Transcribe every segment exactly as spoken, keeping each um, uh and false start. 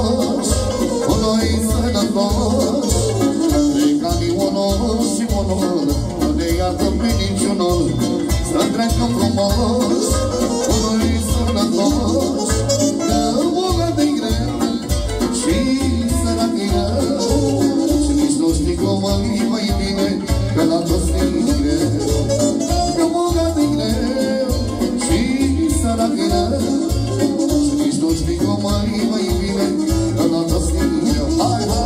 frumos, cu noi sănătoși. Plecanii unul și unul, nu ne iată pe niciunul, să treacă frumos, cu noi sănătoși. Că bună de-i greu și sărac e rău, și nici nu știi cum e mai bine, că la toți e greu. Că bună de-i greu și sărac e rău, și nici nu știi cum e mai bine, că la toți e greu. Hai, hai!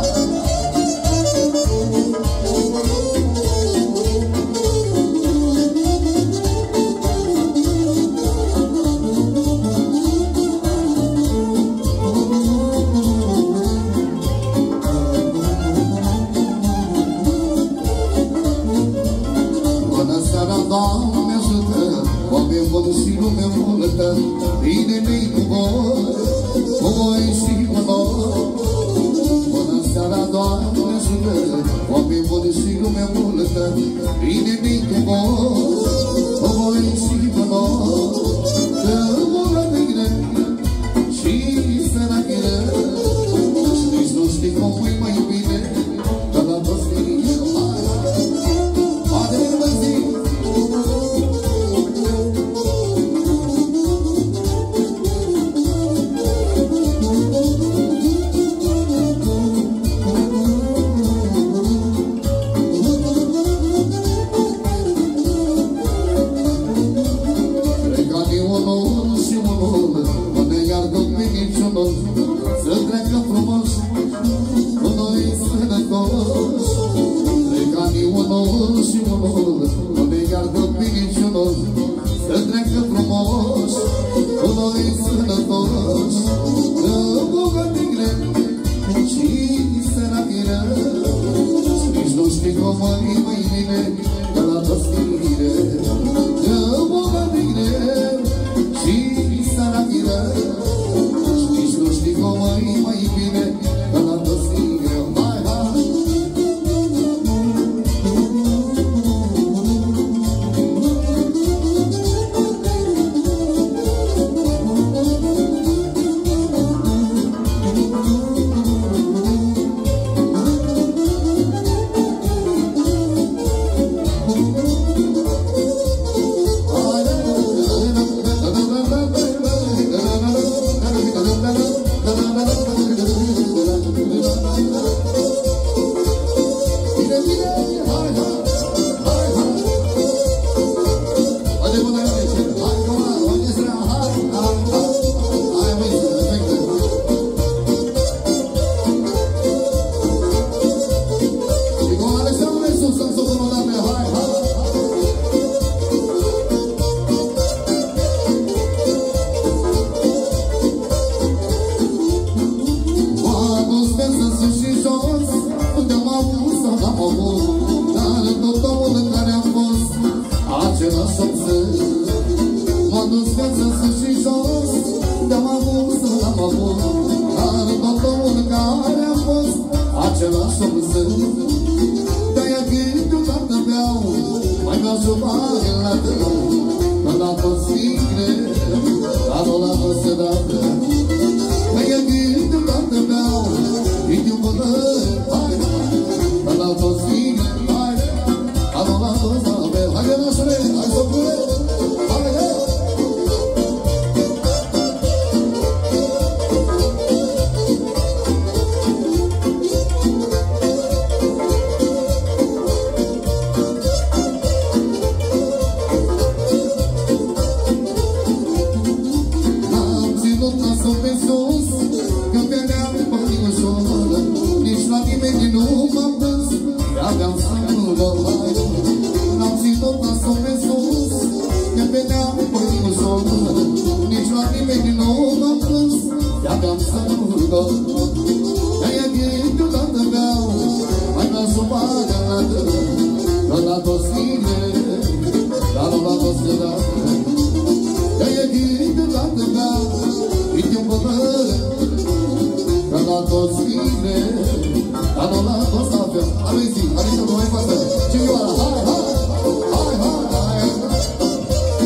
Doamne ajută, oameni buni și lume multă, bine-mi cu voi, cu voi și cu noi. Bună seara, Doamne ajută, oameni buni și lume multă, bine-mi cu voi, cu voi și cu noi. Că bună de greu și sărac e rău, și nici nu știi cum e mai bine, că la toți e greu. Să treacă frumos, cu noi sănătoși. Plecanii unul și unul, nu ne iartă pe niciunul, să treacă frumos, cu noi sănătoși. Că bogăt e greu și sărac e rău, și nici nu știi cum e mai bine, că la toți e greu. Că bogăt e greu și sărac e rău, nu știi cum e mai bine, că la toți e greu. Hai, hai!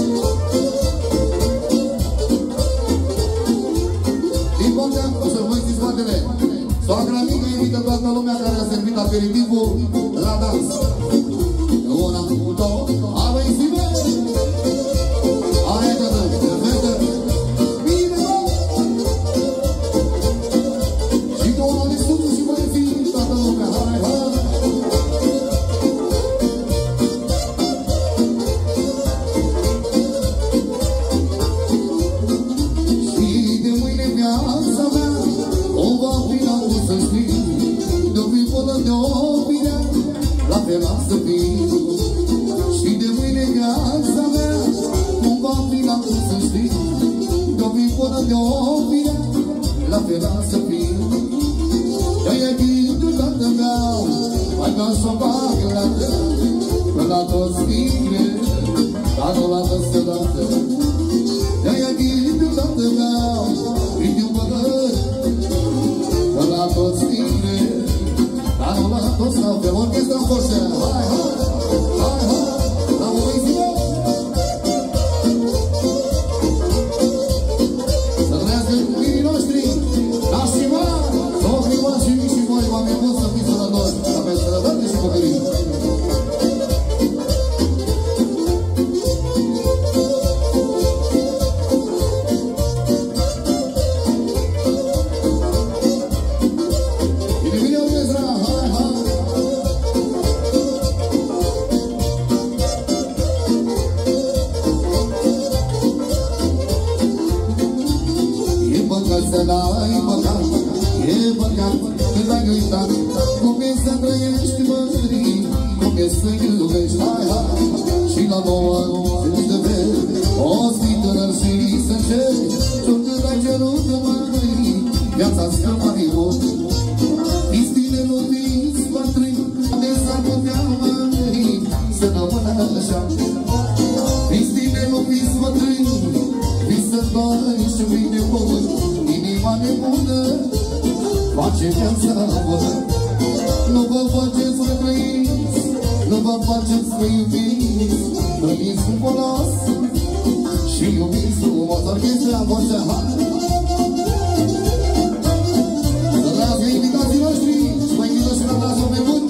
Din partea, o să vă zic spatele. Soacra mică invită toată lumea care a servit aperitivul la dans. Una, două, avem-i-zi-me! Hai, tătă, perfectă! Bine, bă! Și două de sus și voi fi toată lumea. Hai, hai! Să fiu și de mâine viața mea cum va fi la cum să știi de-o fi până de-o vine la fel să fiu de-aia ghidul tată meu mai ca să-o fac la tău că la toți tine dar nu la toți odată de-aia ghidul tată meu ghidul păgări că la toți tine dar nu la toți la fel orchestra în forță. Hai, hai, hai, hai, la voi-zi-mă! Să trăiască copiii noștri, nași și mari, socrii mari și mici și voi, oameni buni să fiți sănătoși, să aveți sănătate și copilii. Nu vă faceți să trăiți, nu vă faceți să iubiți, trăiți cu folos și iubiți frumos. Orchestra în voce, hai! Să trăiască invitații noștri și mă invită și la brațul pe bun.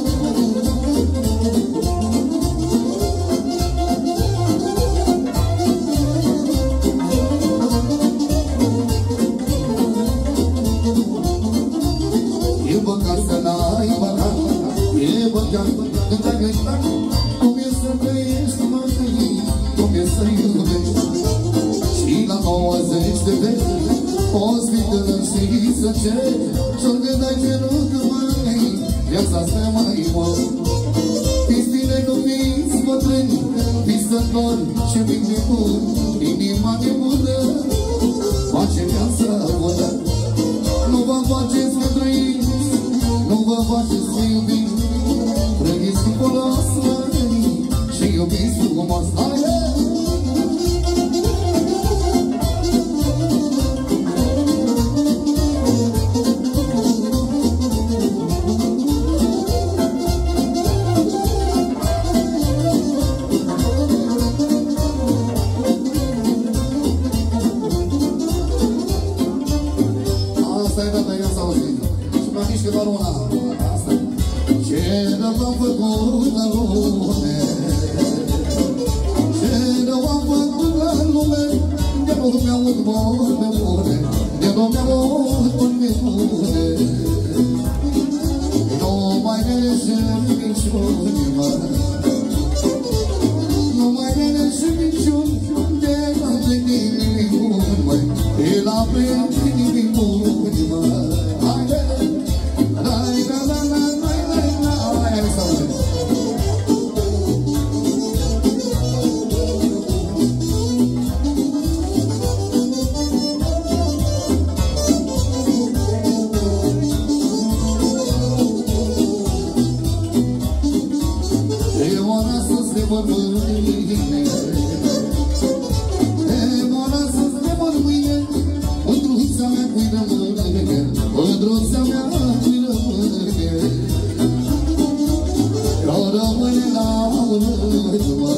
Cum e să trăiești, măi, cum e să iubești și la nouăzeci de veci poți fi tânăr și să ceri și-o gândai cerut, măi, viața-ți mai mult. Fiți bine, nu fiți bătrâni, fiți sători și mic de bun, inima nebună face viața bună. Nu vă faceți să trăiți, nu vă faceți să iubiți, trăiți cu folos, măi, și iubiți frumos. Haide! Asta e data, ia să auzim. Și mai mișcă doar una. Asta e. Ce n-am făcut în lume, ce n-am făcut în lume, de nu mi-aud vorbe bune, de nu mi-aud vorbe bune. Nu mai neșem niciuni, mă, nu mai neșem niciuni, de la plătini buni, măi, de la plătini buni, mă. Haide! Hai, da, da, da, da, da, hai, să vedem. E ora să se mor mâine, e ora să se mor mâine, mândruța mea cui rămâne, mândruța mea cui rămâne. Eu rămâne la urmă,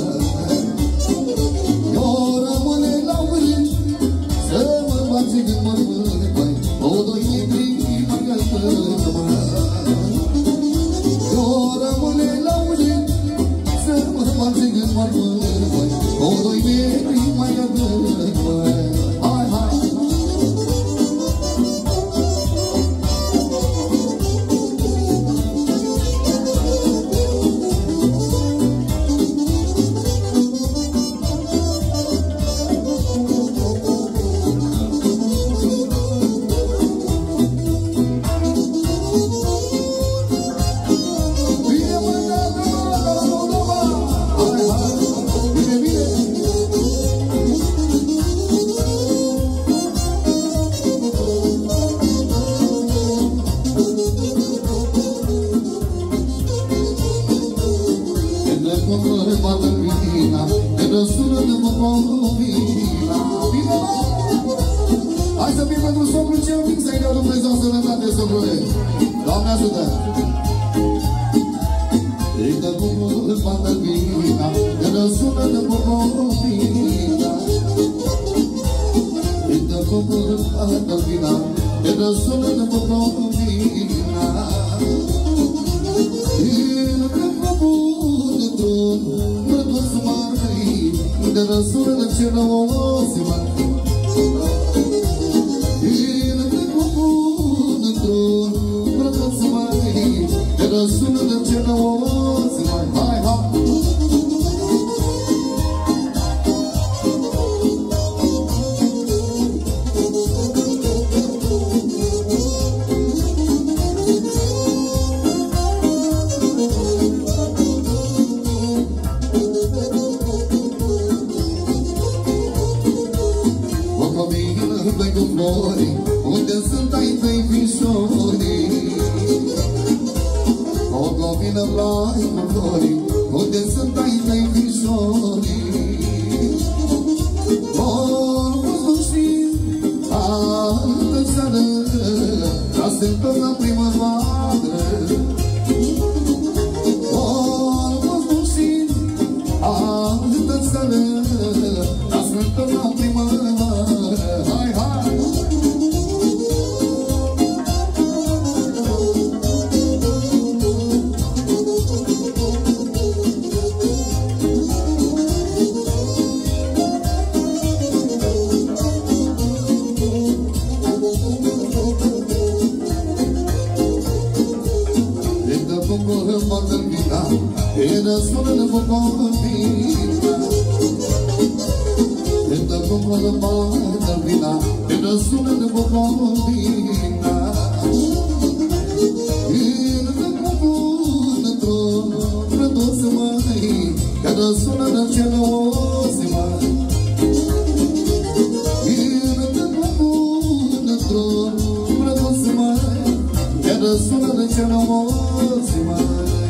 eu rămâne la urmă, să mă bage când mă rămâne, băi, o, doi, trei, socrule. Doamne ajută! Îi dă cumul pandălvina, îi răsună de bucovina. Îi dă cumul pandălvina, îi răsună de bucovina. Îi dă cumul de tron, mă-ntos mai, îi răsună de cerosi mai. Răsună de ce nouăți mai hai, hai! O comină pe cu flori, unde sunt ai tăi fișori. O covină blai cu flori, unde sunt ai tăi fișori. O știi, altă seară, ca se întorc la primăvară. O știi, altă seară, ca se întorc la primăvară. Hai, hai! E răsună de bucovina. E dă cumul de pandălvina, e răsună de bucovina. E dă cumul de tron, rădose mai, e răsună de celosi mai. E dă cumul de tron, rădose mai, e răsună de celosi mai.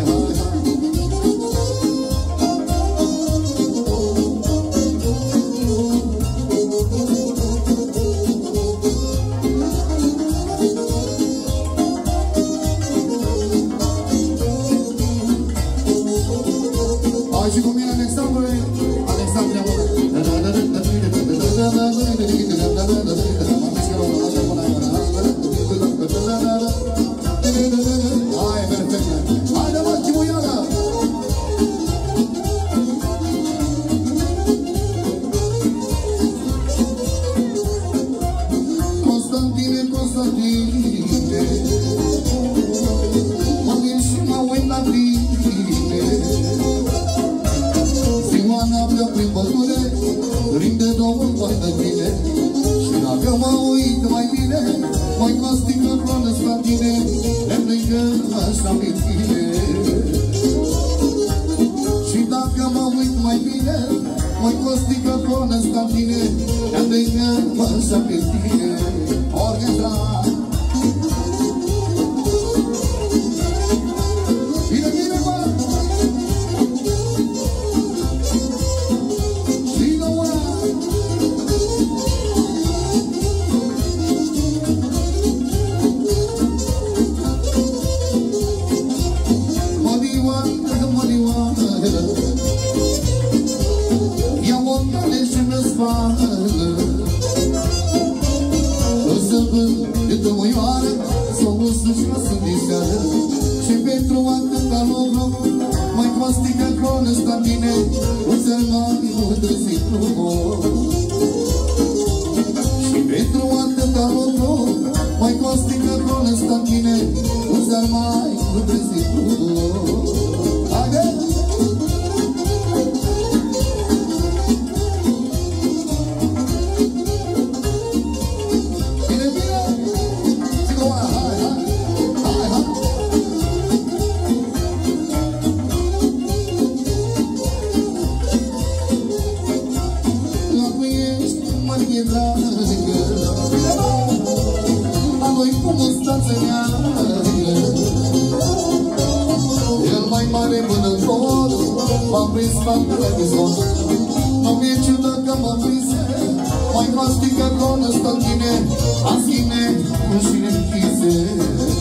m-am prins la televizor. Nu mi-e ciudă că mă prinse, mai mastică conă stă în tine, azi chine, ușile închise.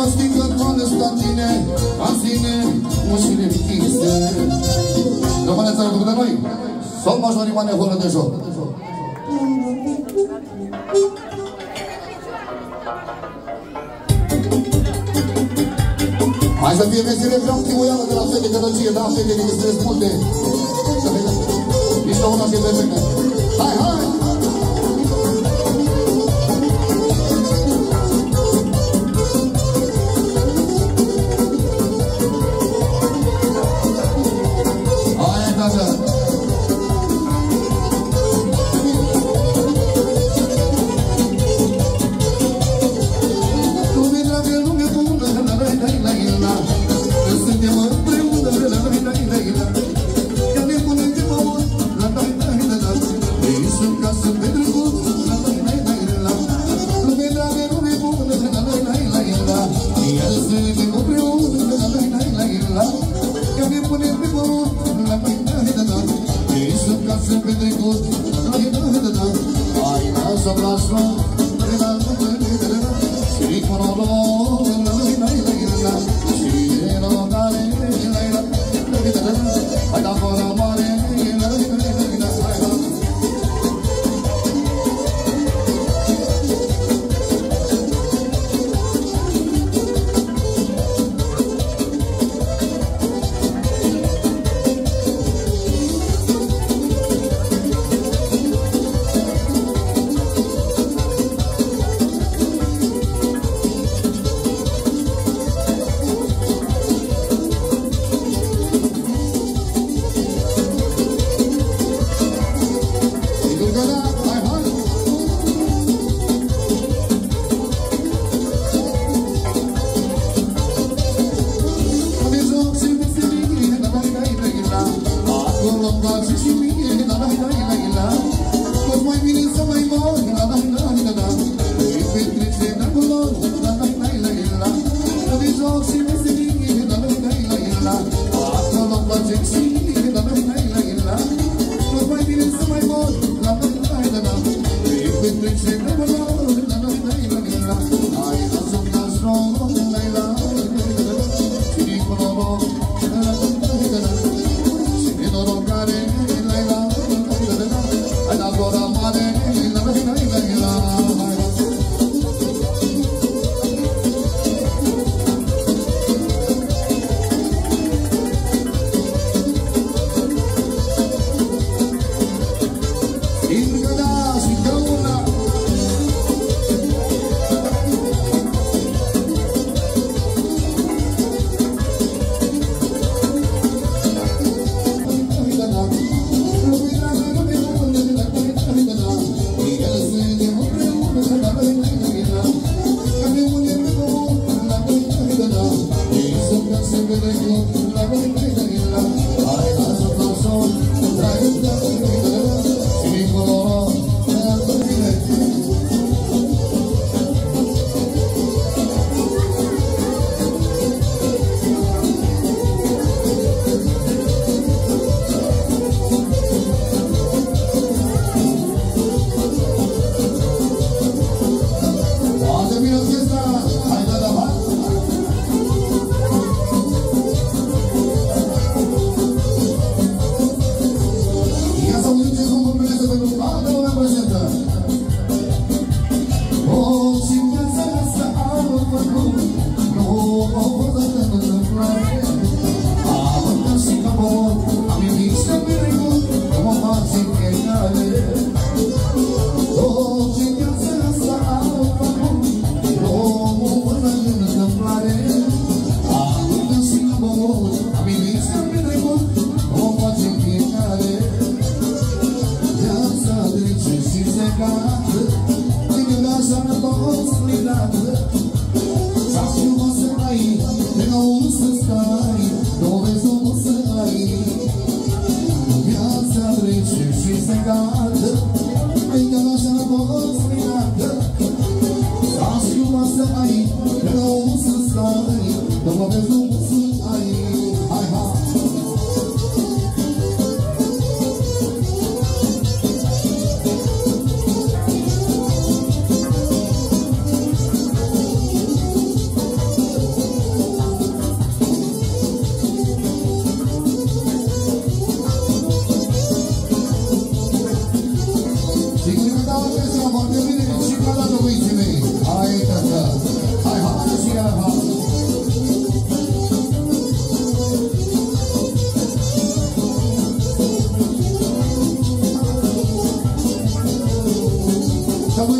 sticlă toală sta tine, ține ușile închise. Rămâneți alături de noi, Sol major Ioane Horă de joc. Hai să fie mesele, vreau chiuială de la fete cătăcie, da, fete de stres multe. Să vedem, nici la una și perfectă. Hai, hai! Hai, tată!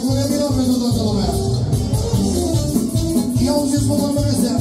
cu revină pentru toată lumea. Ia-o și spune mă Dumnezeu.